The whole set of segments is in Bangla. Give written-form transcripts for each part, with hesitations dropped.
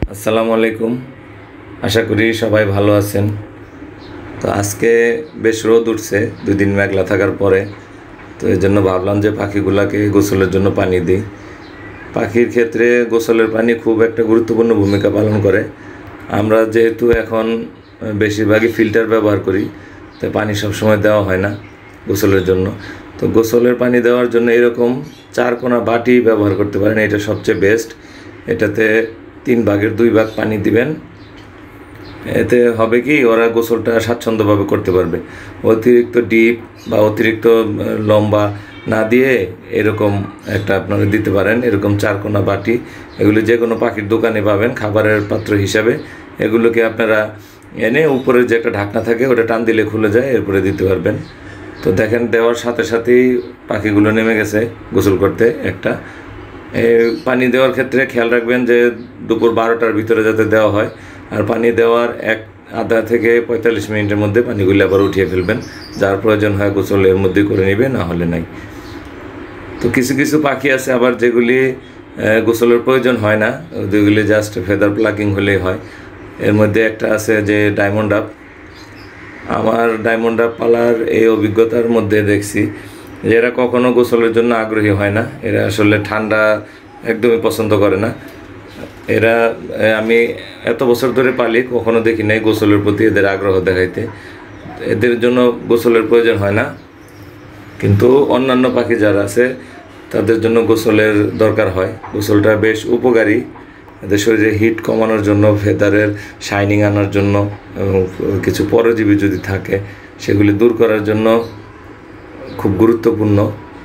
আসসালামু আলাইকুম। আশা করি সবাই ভালো আছেন। তো আজকে বেশ রোদ উঠছে, 2 দিন মেঘলা থাকার পরে। তো এই জন্য ভাবলাম যে পাখিগুলাকে গোসলের জন্য পানি দিই। পাখির ক্ষেত্রে গোসলের পানি খুব একটা গুরুত্বপূর্ণ ভূমিকা পালন করে। আমরা যেহেতু এখন বেশিরভাগই ফিল্টার ব্যবহার করি, তাই পানি সবসময় দেওয়া হয় না গোসলের জন্য। তো গোসলের পানি দেওয়ার জন্য এরকম 4 কোনা বাটি ব্যবহার করতে পারেন, এটা সবচেয়ে বেস্ট। এটাতে 3/2 ভাগ পানি দিবেন। এতে হবে কি, ওরা গোসলটা স্বাচ্ছন্দ্যভাবে করতে পারবে। অতিরিক্ত ডিপ বা অতিরিক্ত লম্বা না দিয়ে এরকম একটা আপনারা দিতে পারেন। এরকম 4 কোনা বাটি, এগুলি যে কোনো পাখির দোকানে পাবেন খাবারের পাত্র হিসাবে। এগুলোকে আপনারা এনে উপরে যে একটা ঢাকনা থাকে ওটা টান দিলে খুলে যায়, এরপরে দিতে পারবেন। তো দেখেন দেওয়ার সাথে সাথেই পাখিগুলো নেমে গেছে গোসল করতে। একটা পানি দেওয়ার ক্ষেত্রে খেয়াল রাখবেন যে দুপুর 12টার ভিতরে যাতে দেওয়া হয়। আর পানি দেওয়ার আধা থেকে 45 মিনিটের মধ্যে পানিগুলি আবার উঠিয়ে ফেলবেন। যার প্রয়োজন হয় গোসল এর মধ্যেই করে নেবে, না হলে নাই। তো কিছু কিছু পাখি আছে আবার যেগুলি গোসলের প্রয়োজন হয় না, যেগুলি জাস্ট ফেদার প্লাকিং হলেই হয়। এর মধ্যে একটা আছে যে ডায়মন্ড ডাব। আমার ডায়মন্ড ডাব পালার এই অভিজ্ঞতার মধ্যে দেখছি যে এরা কখনো গোসলের জন্য আগ্রহী হয় না। এরা আসলে ঠান্ডা একদমই পছন্দ করে না। এরা আমি এত বছর ধরে পালি, কখনো দেখি নাই গোসলের প্রতি এদের আগ্রহ দেখাইতে। এদের জন্য গোসলের প্রয়োজন হয় না, কিন্তু অন্যান্য পাখি যারা আছে তাদের জন্য গোসলের দরকার হয়। গোসলটা বেশ উপকারী এদের শরীরে হিট কমানোর জন্য, ফেদারের শাইনিং আনার জন্য, এবং কিছু পরজীবী যদি থাকে সেগুলি দূর করার জন্য খুব গুরুত্বপূর্ণ।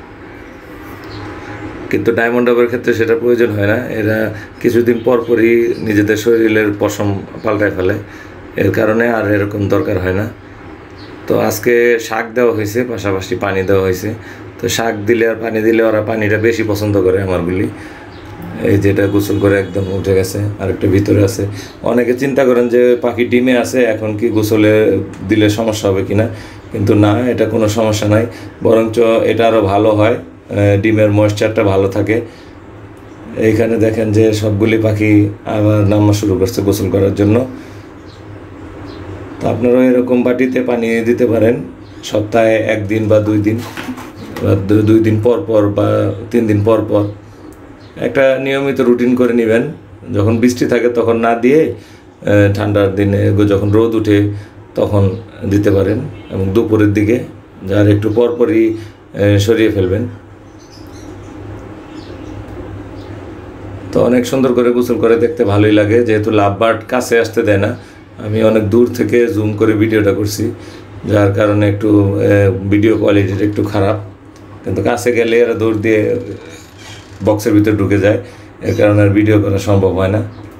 কিন্তু ডায়মন্ড ডাবের ক্ষেত্রে সেটা প্রয়োজন হয় না। এরা কিছুদিন পরপরই নিজেদের শরীরের পশম পাল্টায় ফেলে, এর কারণে আর এরকম দরকার হয় না। তো আজকে শাক দেওয়া হয়েছে, পাশাপাশি পানি দেওয়া হয়েছে। তো শাক দিলে আর পানি দিলে ওরা পানিটা বেশি পছন্দ করে আমারগুলি। এই যেটা গোসল করে একদম উঠে গেছে, আরেকটা ভিতরে আছে। অনেকে চিন্তা করেন যে পাখি ডিমে আছে, এখন কি গোসলে দিলে সমস্যা হবে কিনা, কিন্তু না, এটা কোনো সমস্যা নাই। বরঞ্চ এটা আরও ভালো হয়, ডিমের ময়েশ্চারটা ভালো থাকে। এইখানে দেখেন যে সবগুলি পাখি আবার নামা শুরু করছে গোসল করার জন্য। তো আপনারাও এরকম বাটিতে পানি দিতে পারেন সপ্তাহে 1 দিন বা 2 দিন, বা 2 দিন পর পর বা 3 দিন পর পর একটা নিয়মিত রুটিন করে নেবেন। যখন বৃষ্টি থাকে তখন না দিয়ে ঠান্ডার দিনে যখন রোদ উঠে তখন দিতে পারেন, এবং দুপুরের দিকে, যার একটু পরপরই সরিয়ে ফেলবেন। তো অনেক সুন্দর করে গোসল করে, দেখতে ভালোই লাগে। যেহেতু লাভবার্ড কাছে আসতে দেয় না, আমি অনেক দূর থেকে জুম করে ভিডিওটা করছি, যার কারণে একটু ভিডিও কোয়ালিটিটা একটু খারাপ। কিন্তু কাছে গেলে এরা দৌড় দিয়ে বক্সের ভিতরে ঢুকে যায়, এর কারণে আর ভিডিও করা সম্ভব হয় না।